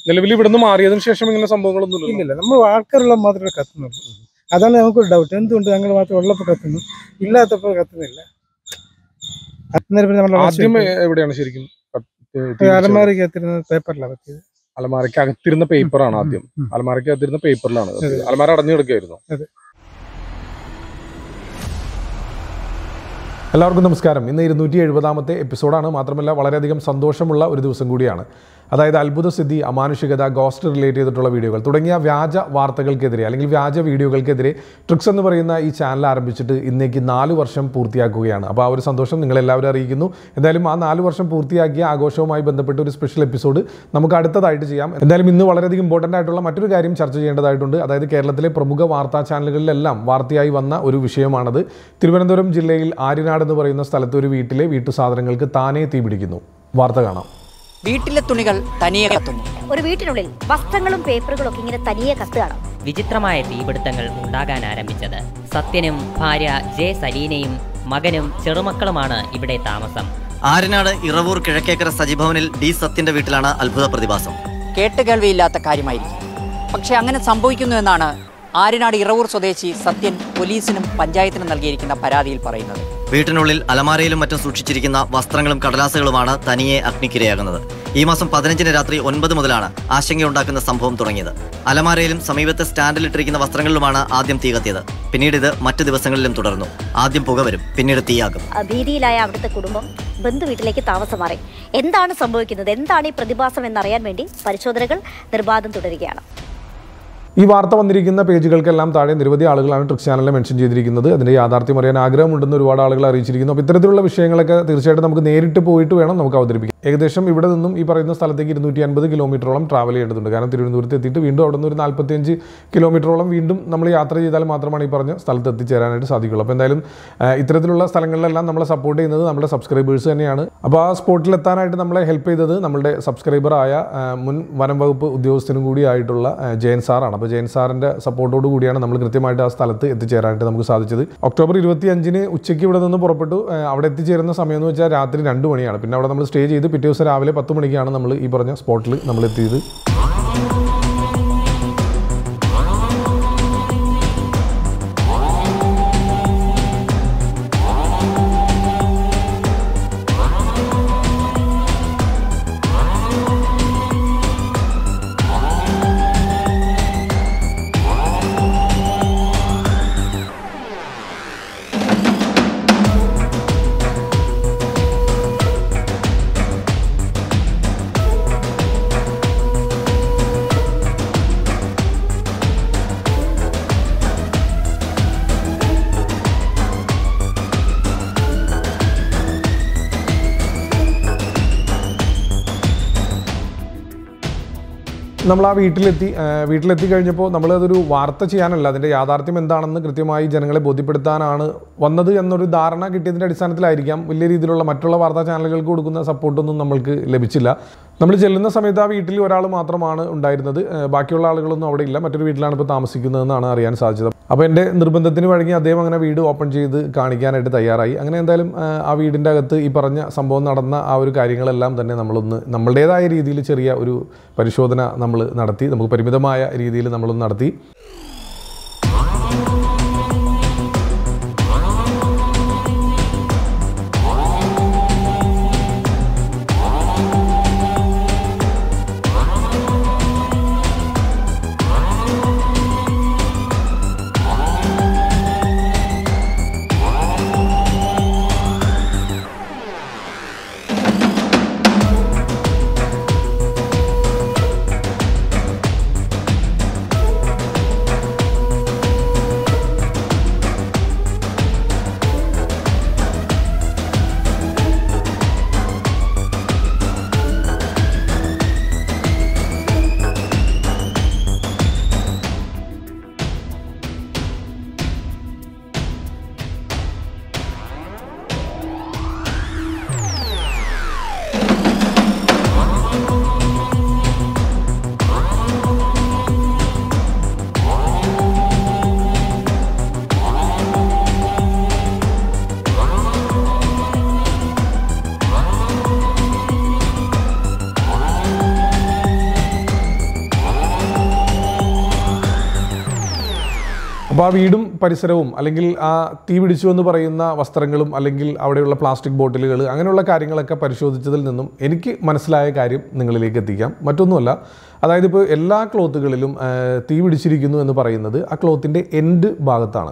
നിലവിൽ ഇവിടുന്ന് മാറിയതിനു ശേഷം ഇങ്ങനെ സംഭവങ്ങളൊന്നും ഇല്ല. നമ്മൾ ആൾക്കാരുള്ള മാത്രമേ കത്തുന്നുള്ളൂ. അതാണ് നമുക്കൊരു ഡൗട്ട്. എന്തുകൊണ്ട് ഞങ്ങൾ മാത്രം ഉള്ളപ്പോൾ കത്തുന്നു, ഇല്ലാത്തപ്പോൾ കത്തുന്നില്ല? ആദ്യം എവിടെയാണ് ശരിക്കും അലമാരയ്ക്ക് കത്തിരുന്ന പേപ്പറിലാണ് കത്തിയത്. അലമാരയ്ക്ക് അകത്തിരുന്ന പേപ്പറാണ് ആദ്യം. അലമാരയ്ക്ക് അകത്തിരുന്ന പേപ്പറിലാണ്. അലമാര അടഞ്ഞു കിടക്കുകയായിരുന്നു. എല്ലാവർക്കും നമസ്കാരം. ഇന്ന് 270ാമത്തെ എപ്പിസോഡാണ്. മാത്രമല്ല വളരെയധികം സന്തോഷമുള്ള ഒരു ദിവസം കൂടിയാണ്. അതായത് അത്ഭുതസ്ഥിതി, അമാനുഷികത, ഗോസ്റ്റ് റിലേറ്റ് ചെയ്തിട്ടുള്ള വീഡിയോകൾ തുടങ്ങിയ വ്യാജ വാർത്തകൾക്കെതിരെ അല്ലെങ്കിൽ വ്യാജ വീഡിയോകൾക്കെതിരെ ട്രിക്സ് എന്ന് പറയുന്ന ഈ ചാനൽ ആരംഭിച്ചിട്ട് ഇന്നേക്ക് 4 വർഷം പൂർത്തിയാക്കുകയാണ്. അപ്പോൾ ആ ഒരു സന്തോഷം നിങ്ങളെല്ലാവരും അറിയിക്കുന്നു. എന്തായാലും ആ 4 വർഷം പൂർത്തിയാക്കിയ ആഘോഷവുമായി ബന്ധപ്പെട്ട ഒരു സ്പെഷ്യൽ എപ്പിസോഡ് നമുക്ക് അടുത്തതായിട്ട് ചെയ്യാം. എന്തായാലും ഇന്ന് വളരെയധികം ഇമ്പോർട്ടൻ്റ് ആയിട്ടുള്ള മറ്റൊരു കാര്യം ചർച്ച ചെയ്യേണ്ടതായിട്ടുണ്ട്. അതായത് കേരളത്തിലെ പ്രമുഖ വാർത്താ ചാനലുകളിലെല്ലാം വാർത്തയായി വന്ന ഒരു വിഷയമാണത്. തിരുവനന്തപുരം ജില്ലയിൽ ആര്യനാട് എന്ന് പറയുന്ന സ്ഥലത്ത് ഒരു വീട്ടിലെ വീട്ടുസാധനങ്ങൾക്ക് താനേ തീപിടിക്കുന്നു. വാർത്ത കാണാം. വീട്ടിലെ തുണികൾ തനിയെ കത്തുന്നു. ഒരു വീട്ടിനുള്ളിൽ വസ്ത്രങ്ങളും പേപ്പറുകളും ഒക്കെ ഇങ്ങനെ തനിയെ കത്തുകയാണ്. വിചിത്രമായ തീപിടുത്തങ്ങൾ ഉണ്ടാകാൻ ആരംഭിച്ചത് സത്യനും ഭാര്യ ജെ സലീനയും മകനും ചെറുമക്കളുമാണ് ഇവിടെ താമസം. ആര്യനാട് ഇറവൂർ കിഴക്കേക്കര സജിഭവനിൽ ഡി സത്യന്റെ വീട്ടിലാണ് അത്ഭുത പ്രതിഭാസം. കേട്ടുകേൾവിയില്ലാത്ത കാര്യമായിരിക്കും, പക്ഷെ അങ്ങനെ സംഭവിക്കുന്നു എന്നാണ് ആര്യനാട് ഇറവൂർ സ്വദേശി സത്യൻ പോലീസിനും പഞ്ചായത്തിനും നൽകിയിരിക്കുന്ന പരാതിയിൽ പറയുന്നത്. വീട്ടിനുള്ളിൽ അലമാരയിലും മറ്റും സൂക്ഷിച്ചിരിക്കുന്ന വസ്ത്രങ്ങളും കടലാസുകളുമാണ് തനിയെ അഗ്നിക്കിരയാകുന്നത്. ഈ മാസം 15 രാത്രി 9 മുതലാണ് ആശങ്കയുണ്ടാക്കുന്ന സംഭവം തുടങ്ങിയത്. അലമാരയിലും സമീപത്തെ സ്റ്റാൻഡിലിട്ടിരിക്കുന്ന വസ്ത്രങ്ങളിലുമാണ് ആദ്യം തീ കത്തിയത്. പിന്നീട് ഇത് മറ്റു ദിവസങ്ങളിലും തുടർന്നു. ആദ്യം പുക വരും, പിന്നീട് തീയാകും. ഭീതിയിലായ അവിടുത്തെ കുടുംബം ബന്ധു വീട്ടിലേക്ക് താമസം മാറി. എന്താണ് സംഭവിക്കുന്നത്, എന്താണ് ഈ പ്രതിഭാസം എന്നറിയാൻ വേണ്ടി പരിശോധനകൾ നിർബാധം തുടരുകയാണ്. ഈ വാർത്ത വന്നിരിക്കുന്ന പേജുകൾക്കെല്ലാം താഴെ നിരവധി ആളുകളാണ് ട്രിക്സ് ചാനലിൽ മെൻഷൻ ചെയ്തിരിക്കുന്നത്. അതിൻ്റെ യാഥാർത്ഥ്യം അറിയാൻ ആഗ്രഹമുണ്ടെന്ന് ഒരുപാട് ആളുകൾ അറിയിച്ചിരിക്കുന്നു. അപ്പോൾ ഇത്തരത്തിലുള്ള വിഷയങ്ങളൊക്കെ തീർച്ചയായിട്ടും നമുക്ക് നേരിട്ട് പോയിട്ട് വേണം നമുക്ക് അവതരിപ്പിക്കാം. ഏകദേശം ഇവിടെ നിന്നും ഈ പറയുന്ന സ്ഥലത്തേക്ക് 250 കിലോമീറ്ററോളം ട്രാവൽ ചെയ്യേണ്ടതുണ്ട്. കാരണം തിരുവനന്തപുരത്ത് എത്തിയിട്ട് വീണ്ടും അവിടെ നിന്ന് ഒരു 45 കിലോമീറ്ററോളം വീണ്ടും നമ്മൾ യാത്ര ചെയ്താൽ മാത്രമാണ് ഈ പറഞ്ഞ സ്ഥലത്ത് എത്തിച്ചേരാനായിട്ട് സാധിക്കുള്ളൂ. അപ്പോൾ എന്തായാലും ഇത്തരത്തിലുള്ള സ്ഥലങ്ങളിലെല്ലാം നമ്മളെ സപ്പോർട്ട് ചെയ്യുന്നത് നമ്മുടെ സബ്സ്ക്രൈബേഴ്സ് തന്നെയാണ്. അപ്പോൾ ആ സ്പോട്ടിലെത്താനായിട്ട് നമ്മളെ ഹെൽപ്പ് ചെയ്തത് നമ്മുടെ സബ്സ്ക്രൈബറായ മുൻ വനം വകുപ്പ് ഉദ്യോഗസ്ഥനും കൂടിയായിട്ടുള്ള ജയൻ സാറാണ്. അപ്പോൾ ജയൻ സാറിൻ്റെ സപ്പോർട്ടോട് കൂടിയാണ് നമ്മൾ കൃത്യമായിട്ട് ആ സ്ഥലത്ത് എത്തിച്ചേരാനായിട്ട് നമുക്ക് സാധിച്ചത്. ഒക്ടോബർ 25 ഉച്ചയ്ക്ക് ഇവിടെ നിന്ന് പുറപ്പെട്ടു. അവിടെ എത്തിച്ചേരുന്ന സമയം എന്ന് വെച്ചാൽ രാത്രി 2 മണിയാണ്. പിന്നെ അവിടെ നമ്മൾ സ്റ്റേ ചെയ്ത് പിറ്റേ ദിവസം രാവിലെ 10 മണിക്കാണ് നമ്മൾ ഈ പറഞ്ഞ സ്പോട്ടിൽ നമ്മൾ എത്തിയത്. നമ്മൾ ആ വീട്ടിലെത്തി കഴിഞ്ഞപ്പോൾ നമ്മളതൊരു വാർത്ത ചെയ്യാനല്ല, അതിൻ്റെ യാഥാർത്ഥ്യം എന്താണെന്ന് കൃത്യമായി ജനങ്ങളെ ബോധ്യപ്പെടുത്താനാണ് വന്നത് എന്നൊരു ധാരണ കിട്ടിയതിൻ്റെ അടിസ്ഥാനത്തിലായിരിക്കാം വലിയ രീതിയിലുള്ള മറ്റുള്ള വാർത്താ ചാനലുകൾക്ക് കൊടുക്കുന്ന സപ്പോർട്ടൊന്നും നമ്മൾക്ക് ലഭിച്ചില്ല. നമ്മൾ ചെല്ലുന്ന സമയത്ത് ആ വീട്ടിൽ ഒരാൾ മാത്രമാണ് ഉണ്ടായിരുന്നത്. ബാക്കിയുള്ള ആളുകളൊന്നും അവിടെ ഇല്ല. മറ്റൊരു വീട്ടിലാണ് ഇപ്പോൾ താമസിക്കുന്നതെന്നാണ് അറിയാൻ സാധിച്ചത്. അപ്പോൾ എൻ്റെ നിർബന്ധത്തിന് വഴങ്ങി അദ്ദേഹം അങ്ങനെ വീട് ഓപ്പൺ ചെയ്ത് കാണിക്കാനായിട്ട് തയ്യാറായി. അങ്ങനെ എന്തായാലും ആ വീടിൻ്റെ അകത്ത് ഈ പറഞ്ഞ സംഭവം നടന്ന ആ ഒരു കാര്യങ്ങളെല്ലാം തന്നെ നമ്മളുടേതായ രീതിയിൽ ചെറിയ ഒരു പരിശോധന നമ്മൾ നടത്തി. നമുക്ക് പരിമിതമായ രീതിയിൽ നമ്മളൊന്ന് നടത്തി. അപ്പോൾ ആ വീടും പരിസരവും അല്ലെങ്കിൽ ആ തീ പിടിച്ചു എന്ന് പറയുന്ന വസ്ത്രങ്ങളും അല്ലെങ്കിൽ അവിടെയുള്ള പ്ലാസ്റ്റിക് ബോട്ടിലുകൾ അങ്ങനെയുള്ള കാര്യങ്ങളൊക്കെ പരിശോധിച്ചതിൽ നിന്നും എനിക്ക് മനസ്സിലായ കാര്യം നിങ്ങളിലേക്ക് എത്തിക്കാം. മറ്റൊന്നുമല്ല, അതായത് ഇപ്പോൾ എല്ലാ ക്ലോത്തുകളിലും തീ പിടിച്ചിരിക്കുന്നു എന്ന് പറയുന്നത് ആ ക്ലോത്തിൻ്റെ എൻഡ് ഭാഗത്താണ്.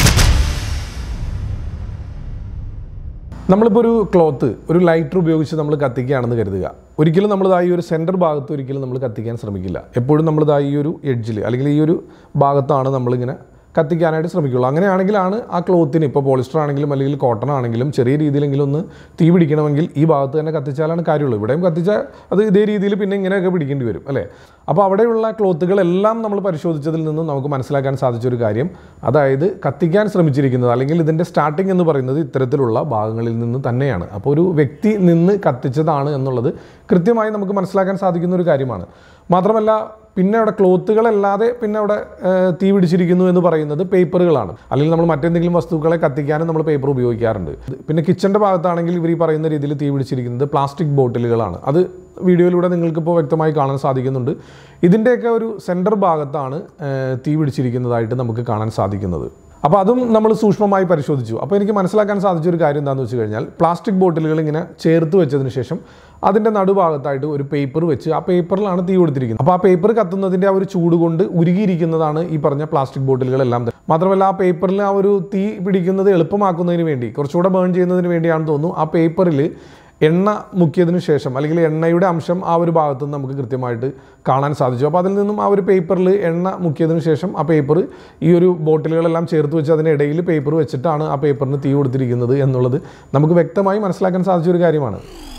നമ്മളിപ്പോൾ ഒരു ക്ലോത്ത് ഒരു ലൈറ്റർ ഉപയോഗിച്ച് നമ്മൾ കത്തിക്കുകയാണെന്ന് കരുതുക. ഒരിക്കലും നമ്മളിതായി ഒരു സെൻറ്റർ ഭാഗത്ത് ഒരിക്കലും നമ്മൾ കത്തിക്കാൻ ശ്രമിക്കില്ല. എപ്പോഴും നമ്മളിതായി ഈ ഒരു എഡ്ജിൽ അല്ലെങ്കിൽ ഈ ഒരു ഭാഗത്താണ് നമ്മളിങ്ങനെ കത്തിക്കാനായിട്ട് ശ്രമിക്കുള്ളൂ. അങ്ങനെയാണെങ്കിലാണ് ആ ക്ലോത്തിന്, ഇപ്പോൾ പോളിസ്റ്റർ ആണെങ്കിലും അല്ലെങ്കിൽ കോട്ടൺ ആണെങ്കിലും ചെറിയ രീതിയിലെങ്കിലും ഒന്ന് തീ പിടിക്കണമെങ്കിൽ ഈ ഭാഗത്ത് തന്നെ കത്തിച്ചാലാണ് കാര്യമുള്ളൂ. ഇവിടെയും കത്തിച്ചാൽ അത് ഇതേ രീതിയിൽ പിന്നെ ഇങ്ങനെയൊക്കെ പിടിക്കേണ്ടി വരും അല്ലേ. അപ്പോൾ അവിടെയുള്ള ക്ലോത്തുകളെല്ലാം നമ്മൾ പരിശോധിച്ചതിൽ നിന്നും നമുക്ക് മനസ്സിലാക്കാൻ സാധിച്ചൊരു കാര്യം, അതായത് കത്തിക്കാൻ ശ്രമിച്ചിരിക്കുന്നത് അല്ലെങ്കിൽ ഇതിൻ്റെ സ്റ്റാർട്ടിംഗ് എന്ന് പറയുന്നത് ഇത്തരത്തിലുള്ള ഭാഗങ്ങളിൽ നിന്ന് തന്നെയാണ്. അപ്പോൾ ഒരു വ്യക്തി നിന്ന് കത്തിച്ചതാണ് എന്നുള്ളത് കൃത്യമായി നമുക്ക് മനസ്സിലാക്കാൻ സാധിക്കുന്ന ഒരു കാര്യമാണ്. മാത്രമല്ല പിന്നെ അവിടെ ക്ലോത്തുകളല്ലാതെ പിന്നെ അവിടെ തീ പിടിച്ചിരിക്കുന്നു എന്ന് പറയുന്നത് പേപ്പറുകളാണ്. അല്ലെങ്കിൽ നമ്മൾ മറ്റെന്തെങ്കിലും വസ്തുക്കളെ കത്തിക്കാനും നമ്മൾ പേപ്പർ ഉപയോഗിക്കാറുണ്ട്. പിന്നെ കിച്ചൻ്റെ ഭാഗത്താണെങ്കിൽ ഇവർ ഈ പറയുന്ന രീതിയിൽ തീ പിടിച്ചിരിക്കുന്നത് പ്ലാസ്റ്റിക് ബോട്ടിലുകളാണ്. അത് വീഡിയോയിലൂടെ നിങ്ങൾക്കിപ്പോൾ വ്യക്തമായി കാണാൻ സാധിക്കുന്നുണ്ട്. ഇതിൻ്റെയൊക്കെ ഒരു സെൻറ്റർ ഭാഗത്താണ് തീ പിടിച്ചിരിക്കുന്നതായിട്ട് നമുക്ക് കാണാൻ സാധിക്കുന്നത്. അപ്പോൾ അതും നമ്മൾ സൂക്ഷ്മമായി പരിശോധിച്ചു. അപ്പോൾ എനിക്ക് മനസ്സിലാക്കാൻ സാധിച്ചൊരു കാര്യം എന്താണെന്ന് വെച്ച് കഴിഞ്ഞാൽ, പ്ലാസ്റ്റിക് ബോട്ടിലുകൾ ഇങ്ങനെ ചേർത്ത് വെച്ചതിന് ശേഷം അതിൻ്റെ നടുഭാഗത്തായിട്ട് ഒരു പേപ്പർ വെച്ച് ആ പേപ്പറിലാണ് തീ കൊടുത്തിരിക്കുന്നത്. അപ്പോൾ ആ പേപ്പർ കത്തുന്നതിൻ്റെ ആ ഒരു ചൂട് കൊണ്ട് ഉരുകിയിരിക്കുന്നതാണ് ഈ പറഞ്ഞ പ്ലാസ്റ്റിക് ബോട്ടിലുകളെല്ലാം തന്നെ. മാത്രമല്ല ആ പേപ്പറിൽ ആ ഒരു തീ പിടിക്കുന്നത് എളുപ്പമാക്കുന്നതിന് വേണ്ടി, കുറച്ചുകൂടെ ബേൺ ചെയ്യുന്നതിന് വേണ്ടിയാണെന്ന് തോന്നുന്നു, ആ പേപ്പറിൽ എണ്ണ മുക്കിയതിന് ശേഷം അല്ലെങ്കിൽ എണ്ണയുടെ അംശം ആ ഒരു ഭാഗത്ത് നിന്ന് നമുക്ക് കൃത്യമായിട്ട് കാണാൻ സാധിച്ചു. അപ്പോൾ അതിൽ നിന്നും ആ ഒരു പേപ്പറിൽ എണ്ണ മുക്കിയതിന് ശേഷം ആ പേപ്പർ ഈ ഒരു ബോട്ടിലുകളെല്ലാം ചേർത്ത് വെച്ച് അതിനിടയിൽ പേപ്പർ വെച്ചിട്ടാണ് ആ പേപ്പറിന് തീ കൊടുത്തിരിക്കുന്നത് എന്നുള്ളത് നമുക്ക് വ്യക്തമായി മനസ്സിലാക്കാൻ സാധിച്ചൊരു കാര്യമാണ്.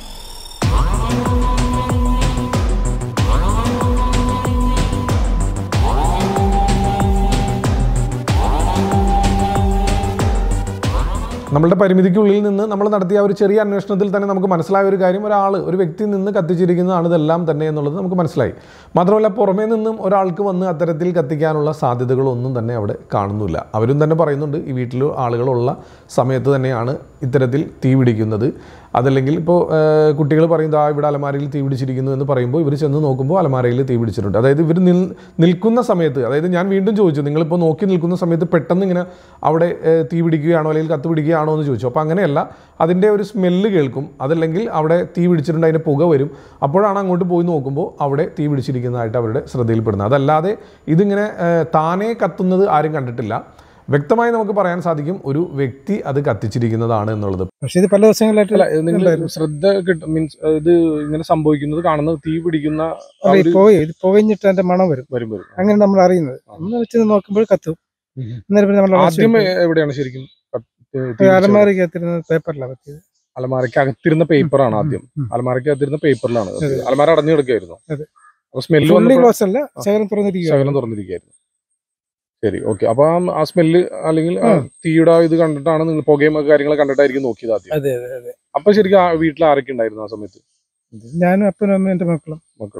നമ്മളുടെ പരിമിതിക്കുള്ളിൽ നിന്ന് നമ്മൾ നടത്തിയ ഒരു ചെറിയ അന്വേഷണത്തിൽ തന്നെ നമുക്ക് മനസ്സിലായ ഒരു കാര്യം, ഒരു വ്യക്തി നിന്ന് കത്തിച്ചിരിക്കുന്നതാണ് ഇതെല്ലാം തന്നെ എന്നുള്ളത് നമുക്ക് മനസ്സിലായി. മാത്രമല്ല പുറമേ നിന്നും ഒരാൾക്ക് വന്ന് അത്തരത്തിൽ കത്തിക്കാനുള്ള സാധ്യതകളൊന്നും തന്നെ അവിടെ കാണുന്നില്ല. അവരും തന്നെ പറയുന്നുണ്ട്, ഈ വീട്ടിൽ ആളുകളുള്ള സമയത്ത് തന്നെയാണ് ഇത്തരത്തിൽ തീ പിടിക്കുന്നത്. അതല്ലെങ്കിൽ ഇപ്പോൾ കുട്ടികൾ പറയുന്നത് ഇവിടെ അലമാരയിൽ തീ പിടിച്ചിരിക്കുന്നു എന്ന് പറയുമ്പോൾ ഇവർ ചെന്ന് നോക്കുമ്പോൾ അലമാരയിൽ തീ പിടിച്ചിട്ടുണ്ട്. അതായത് ഇവർ നിൽക്കുന്ന സമയത്ത്, അതായത് ഞാൻ വീണ്ടും ചോദിച്ചു, നിങ്ങളിപ്പോൾ നോക്കി നിൽക്കുന്ന സമയത്ത് പെട്ടെന്ന് ഇങ്ങനെ അവിടെ തീ പിടിക്കുകയാണോ അല്ലെങ്കിൽ കത്ത് പിടിക്കുകയാണോ എന്ന് ചോദിച്ചു. അപ്പോൾ അങ്ങനെയല്ല, അതിൻ്റെ ഒരു സ്മെല്ല് കേൾക്കും, അതല്ലെങ്കിൽ അവിടെ തീ പിടിച്ചിട്ടുണ്ട്, അതിൻ്റെ പുക വരും. അപ്പോഴാണ് അങ്ങോട്ട് പോയി നോക്കുമ്പോൾ അവിടെ തീ പിടിച്ചിരിക്കുന്നതായിട്ട് അവരുടെ ശ്രദ്ധയിൽപ്പെടുന്നത്. അതല്ലാതെ ഇതിങ്ങനെ താനേ കത്തുന്നത് ആരും കണ്ടിട്ടില്ല. വ്യക്തമായി നമുക്ക് പറയാൻ സാധിക്കും ഒരു വ്യക്തി അത് കത്തിച്ചിരിക്കുന്നതാണ് എന്നുള്ളത്. പക്ഷേ ഇത് പല ദിവസങ്ങളായിട്ട് നിങ്ങൾ ശ്രദ്ധ കിട്ടും, മീൻസ് ഇത് ഇങ്ങനെ സംഭവിക്കുന്നത് കാണുന്നത് തീ പിടിക്കുന്ന പുകഞ്ഞിട്ട് അതിന്റെ മണം വരും. അങ്ങനെ നമ്മൾ അറിയുന്നത് നമ്മൾ വെച്ച് നോക്കുമ്പോൾ കത്തും. ആദ്യം എവിടെയാണ് ശരിക്കും അലമാരയ്ക്ക് കത്തിരുന്ന പേപ്പറിലാണ് കത്തിയത്. അലമാരയ്ക്ക് അകത്തിരുന്ന പേപ്പറാണ് ആദ്യം. അലമാരയ്ക്ക് അകത്തിരുന്ന പേപ്പറിലാണ്. അലമാര അടഞ്ഞു കിടക്കുകയായിരുന്നു. അപ്പൊ സ്മെല്ല് ശകലം തുറന്നിരിക്കുകയായിരുന്നു. ശരി, ഓക്കെ. അപ്പൊ ആ സ്മെല്ല് അല്ലെങ്കിൽ തീയുടെ ഇത് കണ്ടിട്ടാണ് നിങ്ങൾ പുകയും കാര്യങ്ങൾ കണ്ടിട്ടായിരിക്കും നോക്കിയത് ആദ്യം. അതെ അതെ അതെ. അപ്പൊ ശരിക്കും വീട്ടിൽ ആരൊക്കെ ഉണ്ടായിരുന്നു ആ സമയത്ത്? ഞാനും അപ്പനും അമ്മയും എന്റെ മക്കളും.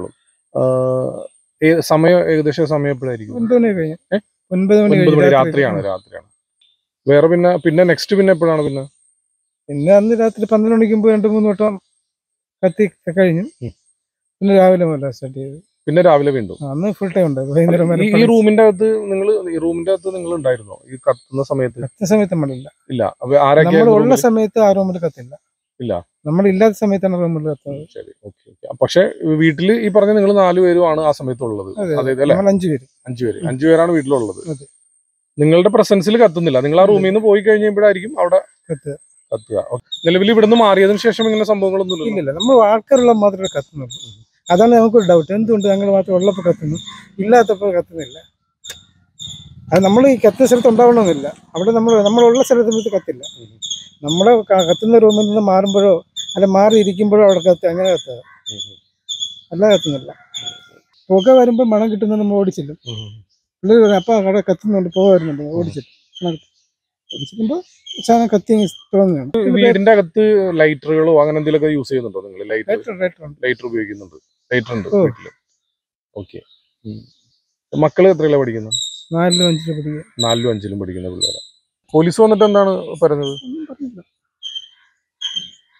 സമയം ഏകദേശം സമയം എപ്പോഴായിരിക്കും? 9 മണി കഴിഞ്ഞു. 9 മണി രാത്രിയാണ്. വേറെ പിന്നെ നെക്സ്റ്റ് പിന്നെ എപ്പോഴാണ്? പിന്നെ അന്ന് രാത്രി 12 മണിക്ക് മുമ്പ് 2-3 വട്ടം കത്തി കഴിഞ്ഞു. പിന്നെ രാവിലെ മുതൽ സ്റ്റാർട്ട് ചെയ്തു. പിന്നെ രാവിലെ വീണ്ടും അന്ന് ഫുൾ ടൈം ഉണ്ട്. വൈകുന്നേരം ഈ റൂമിന്റെ അകത്ത് നിങ്ങൾ ഉണ്ടായിരുന്നോ ഈ കത്തുന്ന സമയത്ത്? കത്തുന്ന സമയത്ത് നമ്മളില്ല. ഇല്ല. നമ്മൾ ഉള്ള സമയത്ത് ആ റൂമിൽ കത്തില്ല. ഇല്ല, നമ്മൾ ഇല്ലാത്ത സമയത്താണ് റൂമിൽ കത്തുന്നത്. ശരി, ഓക്കെ. പക്ഷെ വീട്ടില് ഈ പറഞ്ഞ നിങ്ങൾ 4 പേരുമാണ് ആ സമയത്ത് ഉള്ളത്. അതായത് 5 പേരാണ് വീട്ടിലുള്ളത്. നിങ്ങളുടെ പ്രസൻസിൽ കത്തുന്നില്ല. നിങ്ങൾ ആ റൂമിൽ നിന്ന് പോയി കഴിഞ്ഞപ്പോഴായിരിക്കും അവിടെ കത്തുക. നിലവിൽ ഇവിടുന്ന് മാറിയതിനു ശേഷം ഇങ്ങനെ സംഭവങ്ങളൊന്നും ഇല്ല. നമ്മൾ ആൾക്കാരുള്ള മാത്രമേ കത്തുന്നുള്ളൂ. അതാണ് നമുക്കൊരു ഡൗട്ട്. എന്തുകൊണ്ട് ഞങ്ങൾ മാത്രം ഉള്ളപ്പോൾ കത്തുന്നു, ഇല്ലാത്തപ്പോൾ കത്തുന്നില്ല? അത് നമ്മൾ ഈ കത്തുന്ന സ്ഥലത്ത് ഉണ്ടാവണമെന്നില്ല. അവിടെ നമ്മളുള്ള സ്ഥലത്ത് കത്തില്ല. നമ്മൾ കത്തുന്ന റൂമിൽ നിന്ന് മാറുമ്പോഴോ അല്ല മാറി ഇരിക്കുമ്പോഴോ അവിടെ അങ്ങനെ കത്തുക, അല്ല കത്തുന്നില്ല. പുക വരുമ്പോൾ മണം കിട്ടുന്നത് നമ്മൾ ഓടിച്ചില്ലും. പിള്ളേർ പറഞ്ഞു അപ്പം അവിടെ കത്തുന്നുണ്ട്, പുക വരുന്നുണ്ട്, ഓടിച്ചിട്ടുമ്പോൾ സാധനം കത്തി തോന്നുകയാണ്. വീടിന്റെ അകത്ത് ലൈറ്ററുകളോ അങ്ങനെ എന്തെങ്കിലുമൊക്കെ യൂസ് ചെയ്യുന്നുണ്ടോ നിങ്ങൾ? ലൈറ്റർ ഉപയോഗിക്കുന്നുണ്ട്. ലൈറ്റർ ഉണ്ട് വീട്ടില്. ഓക്കെ. മക്കള് എത്രയിലാണ് പഠിക്കുന്നത്? 4-ലും 5-ലും പഠിക്കുക. 4-ലും 5-ലും പഠിക്കുന്ന പിള്ളേരാണ്. പോലീസ് വന്നിട്ട് എന്താണ് പറഞ്ഞത്?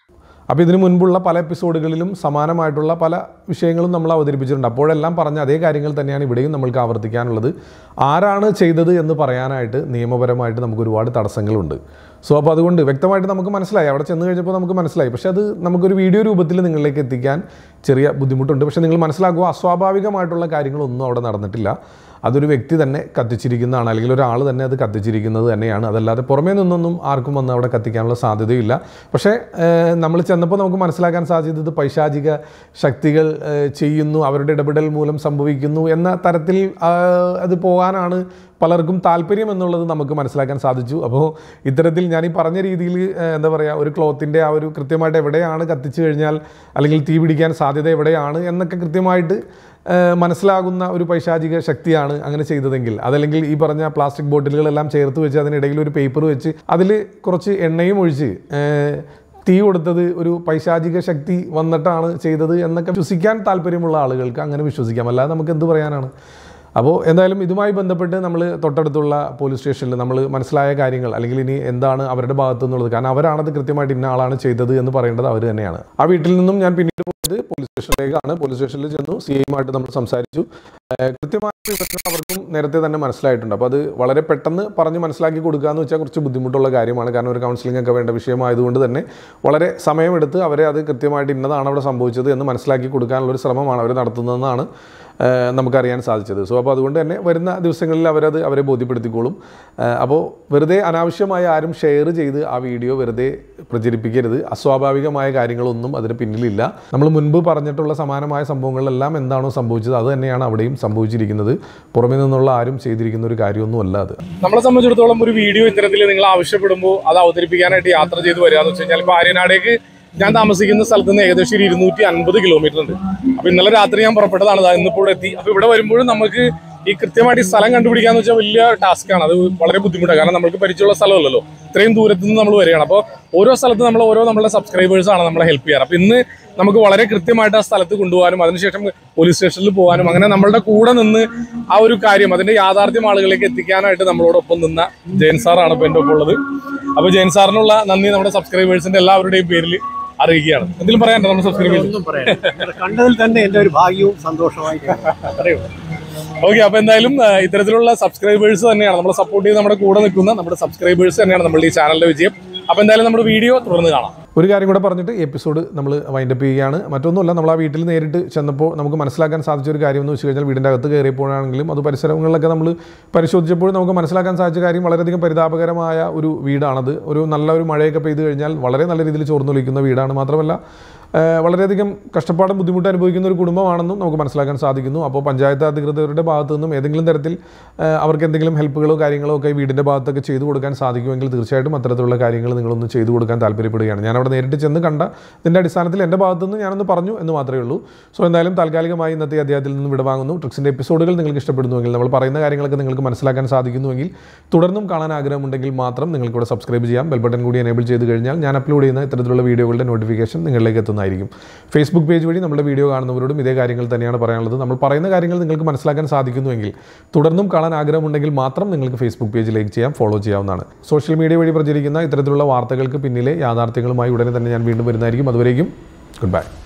അപ്പോൾ ഇതിനു മുൻപുള്ള പല എപ്പിസോഡുകളിലും സമാനമായിട്ടുള്ള പല വിഷയങ്ങളും നമ്മൾ അവതരിപ്പിച്ചിട്ടുണ്ട്. അപ്പോഴെല്ലാം പറഞ്ഞ അതേ കാര്യങ്ങൾ തന്നെയാണ് ഇവിടെയും നമ്മൾക്ക് ആവർത്തിക്കാനുള്ളത്. ആരാണ് ചെയ്തത് എന്ന് പറയാനായിട്ട് നിയമപരമായിട്ട് നമുക്ക് ഒരുപാട് തടസ്സങ്ങളുണ്ട്. സോ അപ്പോൾ അതുകൊണ്ട് വ്യക്തമായിട്ട് നമുക്ക് മനസ്സിലായി, അവിടെ ചെന്ന് കഴിഞ്ഞപ്പോൾ നമുക്ക് മനസ്സിലായി. പക്ഷേ അത് നമുക്കൊരു വീഡിയോ രൂപത്തിൽ നിങ്ങളിലേക്ക് എത്തിക്കാൻ ചെറിയ ബുദ്ധിമുട്ടുണ്ട്. പക്ഷേ നിങ്ങൾ മനസ്സിലാക്കുക, അസ്വാഭാവികമായിട്ടുള്ള കാര്യങ്ങളൊന്നും അവിടെ നടന്നിട്ടില്ല. അതൊരു വ്യക്തി തന്നെ കത്തിച്ചിരിക്കുന്നതാണ്, അല്ലെങ്കിൽ ഒരാൾ തന്നെ അത് കത്തിച്ചിരിക്കുന്നത് തന്നെയാണ്. അതല്ലാതെ പുറമേ നിന്നൊന്നും ആർക്കും വന്ന് അവിടെ കത്തിക്കാനുള്ള സാധ്യതയില്ല. പക്ഷേ നമ്മൾ ചെന്നപ്പോൾ നമുക്ക് മനസ്സിലാക്കാൻ സാധിച്ചത് പൈശാചിക ശക്തികൾ ചെയ്യുന്നു, അവരുടെ ഇടപെടൽ മൂലം സംഭവിക്കുന്നു എന്ന തരത്തിൽ അത് പോകാനാണ് പലർക്കും താല്പര്യം എന്നുള്ളത് നമുക്ക് മനസ്സിലാക്കാൻ സാധിച്ചു. അപ്പോൾ ഇത്തരത്തിൽ ഞാനീ പറഞ്ഞ രീതിയിൽ എന്താ പറയുക, ഒരു ക്ലോത്തിൻ്റെ ആ ഒരു കൃത്യമായിട്ട് എവിടെയാണ് കത്തിച്ചു കഴിഞ്ഞാൽ അല്ലെങ്കിൽ തീ പിടിക്കാൻ സാധ്യത എവിടെയാണ് എന്നൊക്കെ കൃത്യമായിട്ട് മനസ്സിലാകുന്ന ഒരു പൈശാചിക ശക്തിയാണ് അങ്ങനെ ചെയ്തതെങ്കിൽ, അതല്ലെങ്കിൽ ഈ പറഞ്ഞ പ്ലാസ്റ്റിക് ബോട്ടിലുകളെല്ലാം ചേർത്ത് വെച്ച് അതിനിടയിൽ ഒരു പേപ്പർ വെച്ച് അതിൽ കുറച്ച് എണ്ണയും ഒഴിച്ച് തീ കൊടുത്തത് ഒരു പൈശാചിക ശക്തി വന്നിട്ടാണ് ചെയ്തത് എന്നൊക്കെ വിശ്വസിക്കാൻ താല്പര്യമുള്ള ആളുകൾക്ക് അങ്ങനെ വിശ്വസിക്കാം. അല്ലാതെ നമുക്ക് എന്ത് പറയാനാണ്. അപ്പോൾ എന്തായാലും ഇതുമായി ബന്ധപ്പെട്ട് നമ്മൾ തൊട്ടടുത്തുള്ള പോലീസ് സ്റ്റേഷനിൽ നമ്മൾ മനസ്സിലായ കാര്യങ്ങൾ, അല്ലെങ്കിൽ ഇനി എന്താണ് അവരുടെ ഭാഗത്തു നിന്നുള്ളത്, കാരണം അവരാണത് കൃത്യമായിട്ട് ഇന്ന ആളാണ് ചെയ്തത് എന്ന് പറയേണ്ടത് അവർ തന്നെയാണ്. ആ വീട്ടിൽ നിന്നും ഞാൻ പിന്നീട് പോയത് പോലീസ് സ്റ്റേഷനിലേക്കാണ്. പോലീസ് സ്റ്റേഷനിൽ ചെന്നു, CIയുമായിട്ട് നമ്മൾ സംസാരിച്ചു. കൃത്യമായ വിവരങ്ങൾ അവർക്കും നേരത്തെ തന്നെ മനസ്സിലായിട്ടുണ്ട്. അപ്പോൾ അത് വളരെ പെട്ടെന്ന് പറഞ്ഞ് മനസ്സിലാക്കി കൊടുക്കുക എന്ന് വെച്ചാൽ കുറച്ച് ബുദ്ധിമുട്ടുള്ള കാര്യമാണ്. കാരണം ഒരു കൗൺസിലിംഗ് ഒക്കെ വേണ്ട വിഷയമായതുകൊണ്ട് തന്നെ വളരെ സമയമെടുത്ത് അവരെ അത് കൃത്യമായിട്ട് ഇന്നതാണ് അവിടെ സംഭവിച്ചത് എന്ന് മനസ്സിലാക്കി കൊടുക്കാനുള്ളൊരു ശ്രമമാണ് അവർ നടത്തുന്നതെന്നാണ് നമുക്കറിയാൻ സാധിച്ചത്. സോ അപ്പോൾ അതുകൊണ്ട് തന്നെ വരുന്ന ദിവസങ്ങളിൽ അവരെ ബോധ്യപ്പെടുത്തിക്കോളും. അപ്പോൾ വെറുതെ അനാവശ്യമായി ആരും ഷെയർ ചെയ്ത് ആ വീഡിയോ വെറുതെ പ്രചരിപ്പിക്കരുത്. അസ്വാഭാവികമായ കാര്യങ്ങളൊന്നും അതിന് പിന്നിലില്ല. നമ്മൾ മുൻപ് പറഞ്ഞിട്ടുള്ള സമാനമായ സംഭവങ്ങളിലെല്ലാം എന്താണോ സംഭവിച്ചത് അത് തന്നെയാണ് അവിടെയും സംഭവിച്ചിരിക്കുന്നത്. പുറമേ നിന്നുള്ള ആരും ചെയ്തിരിക്കുന്ന ഒരു കാര്യമൊന്നുമല്ല അത്. നമ്മളെ സംബന്ധിച്ചിടത്തോളം ഒരു വീഡിയോ ഇത്തരത്തിൽ നിങ്ങൾ ആവശ്യപ്പെടുമ്പോൾ അത് അവതരിപ്പിക്കാനായിട്ട് യാത്ര ചെയ്ത് വരിക എന്ന് വെച്ച് കഴിഞ്ഞാൽ, ഇപ്പോൾ ആര്യനാടേക്ക് ഞാൻ താമസിക്കുന്ന സ്ഥലത്ത് നിന്ന് ഏകദേശം 250 കിലോമീറ്റർ ഉണ്ട്. അപ്പോൾ ഇന്നലെ രാത്രി ഞാൻ പുറപ്പെട്ടതാണ്, ഇന്നിപ്പോൾ ഇവിടെ എത്തി. അപ്പോൾ ഇവിടെ വരുമ്പോഴും നമുക്ക് ഈ കൃത്യമായിട്ട് ഈ സ്ഥലം കണ്ടുപിടിക്കാന്ന് വെച്ചാൽ വലിയ ടാസ്ക്കാണ്. അത് വളരെ ബുദ്ധിമുട്ടാണ്. കാരണം നമുക്ക് പരിചയമുള്ള സ്ഥലമല്ലല്ലോ, ഇത്രയും ദൂരത്ത് നിന്ന് നമ്മൾ വരികയാണ്. അപ്പോൾ ഓരോ സ്ഥലത്ത് നമ്മുടെ സബ്സ്ക്രൈബേഴ്സാണ് നമ്മളെ ഹെൽപ്പ് ചെയ്യാറ്. അപ്പോൾ ഇന്ന് നമുക്ക് വളരെ കൃത്യമായിട്ട് ആ സ്ഥലത്ത് കൊണ്ടുപോകാനും അതിനുശേഷം പോലീസ് സ്റ്റേഷനിൽ പോകാനും അങ്ങനെ നമ്മളുടെ കൂടെ നിന്ന് ആ ഒരു കാര്യം അതിന്റെ യാഥാർത്ഥ്യം ആളുകളിലേക്ക് എത്തിക്കാനായിട്ട് നമ്മളോടൊപ്പം നിന്ന ജയൻ സാറാണ് ഇപ്പോൾ എൻ്റെ ഒപ്പം ഉള്ളത്. അപ്പോൾ ജയൻ സാറിനുള്ള നന്ദി നമ്മുടെ സബ്സ്ക്രൈബേഴ്സിന്റെ എല്ലാവരുടെയും പേരിൽ അറിയിക്കുകയാണ്. എന്തെങ്കിലും പറയാനുണ്ടോ നമ്മുടെ സബ്സ്ക്രൈബേഴ്സ്? കണ്ടതിൽ തന്നെ എൻ്റെ ഒരു ഭാഗ്യവും സന്തോഷമായി. ഓക്കെ, അപ്പൊ എന്തായാലും ഇത്തരത്തിലുള്ള സബ്സ്ക്രൈബേഴ്സ് തന്നെയാണ് നമ്മളെ സപ്പോർട്ട് ചെയ്ത് നമ്മുടെ കൂടെ നിൽക്കുന്ന നമ്മുടെ സബ്സ്ക്രൈബേഴ്സ് തന്നെയാണ് നമ്മുടെ ഈ ചാനലിന്റെ വിജയം. അപ്പൊ എന്തായാലും നമ്മുടെ വീഡിയോ തുടർന്ന് കാണാം. ഒരു കാര്യം കൂടെ പറഞ്ഞിട്ട് എപ്പിസോഡ് നമ്മൾ വൈൻഡപ്പ് ചെയ്യുകയാണ്. മറ്റൊന്നുമല്ല, നമ്മൾ ആ വീട്ടിൽ നേരിട്ട് ചെന്നപ്പോൾ നമുക്ക് മനസ്സിലാക്കാൻ സാധിച്ച ഒരു കാര്യം എന്ന് വെച്ച് കഴിഞ്ഞാൽ, വീടിൻ്റെ അകത്ത് കയറിയപ്പോഴാണെങ്കിലും അത് പരിസരങ്ങളിലൊക്കെ നമ്മൾ പരിശോധിച്ചപ്പോൾ നമുക്ക് മനസ്സിലാക്കാൻ സാധിച്ച കാര്യം വളരെയധികം പരിതാപകരമായ ഒരു വീടാണത്. ഒരു നല്ല ഒരു മഴയൊക്കെ പെയ്ത് കഴിഞ്ഞാൽ വളരെ നല്ല രീതിയിൽ ചോർന്നൊലിക്കുന്ന വീടാണ്. മാത്രമല്ല വളരെയധികം കഷ്ടപ്പാടും ബുദ്ധിമുട്ട് അനുഭവിക്കുന്ന ഒരു കുടുംബമാണെന്നും നമുക്ക് മനസ്സിലാക്കാൻ സാധിക്കുന്നു. അപ്പോൾ പഞ്ചായത്ത് അധികൃതരുടെ ഭാഗത്തു നിന്നും ഏതെങ്കിലും തരത്തിൽ അവർക്ക് എന്തെങ്കിലും ഹെൽപ്പുകളോ കാര്യങ്ങളോ ഒക്കെ ഈ വീടിൻ്റെ ഭാഗത്തൊക്കെ ചെയ്തു കൊടുക്കാൻ സാധിക്കുമെങ്കിൽ തീർച്ചയായിട്ടും അത്തരത്തിലുള്ള കാര്യങ്ങൾ നിങ്ങളൊന്ന് ചെയ്തു കൊടുക്കാൻ താല്പര്യപ്പെടുകയാണ്. ഞാനവിടെ നേരിട്ട് ചെന്ന് കണ്ട ഇതിൻ്റെ അടിസ്ഥാനത്തിൽ എൻ്റെ ഭാഗത്തുനിന്ന് ഞാനൊന്ന് പറഞ്ഞു എന്ന് മാത്രമേ ഉള്ളൂ. സോ എന്തായാലും താൽക്കാലികമായി ഇന്നത്തെ അധ്യായത്തിൽ നിന്ന് വിടവാങ്ങുന്നു. ട്രിക്സിൻ്റെ എപ്പിസോഡുകൾ നിങ്ങൾക്ക് ഇഷ്ടപ്പെടുന്നുവെങ്കിൽ, നമ്മൾ പറയുന്ന കാര്യങ്ങളൊക്കെ നിങ്ങൾക്ക് മനസ്സിലാക്കാൻ സാധിക്കുന്നുവെങ്കിൽ, തുടർന്നും കാണാൻ ആഗ്രഹമുണ്ടെങ്കിൽ മാത്രം നിങ്ങൾക്കിവിടെ സബ്സ്ക്രൈബ് ചെയ്യാം. ബെൽ ബട്ടൺ കൂടി എനേബിൾ ചെയ്ത് കഴിഞ്ഞാൽ ഞാൻ അപ്ലോഡ് ചെയ്യുന്ന ഇത്തരത്തിലുള്ള വീഡിയോകളുടെ നോട്ടിഫിക്കേഷൻ നിങ്ങളിലേക്ക് എത്തുന്നതായിരിക്കും. ഫേസ്ബുക്ക് പേജ് വഴി നമ്മുടെ വീഡിയോ കാണുന്നവരോടും ഇതേ കാര്യങ്ങൾ തന്നെയാണ് പറയാനുള്ളത്. നമ്മൾ പറയുന്ന കാര്യങ്ങൾ നിങ്ങൾക്ക് മനസ്സിലാക്കാൻ സാധിക്കുന്നുവെങ്കിൽ, തുടർന്നും കാണാൻ ആഗ്രഹമുണ്ടെങ്കിൽ മാത്രം നിങ്ങൾക്ക് ഫേസ്ബുക്ക് പേജ് ലൈക്ക് ചെയ്യാം, ഫോളോ ചെയ്യാവുന്നതാണ്. സോഷ്യൽ മീഡിയ വഴി പ്രചരിക്കുന്ന ഇത്തരത്തിലുള്ള വാർത്തകൾക്ക് പിന്നിലെ യാഥാർത്ഥ്യങ്ങളുമായി ഉടനെ തന്നെ ഞാൻ വീണ്ടും വരുന്നതായിരിക്കും. അതുവരേക്കും ഗുഡ് ബൈ.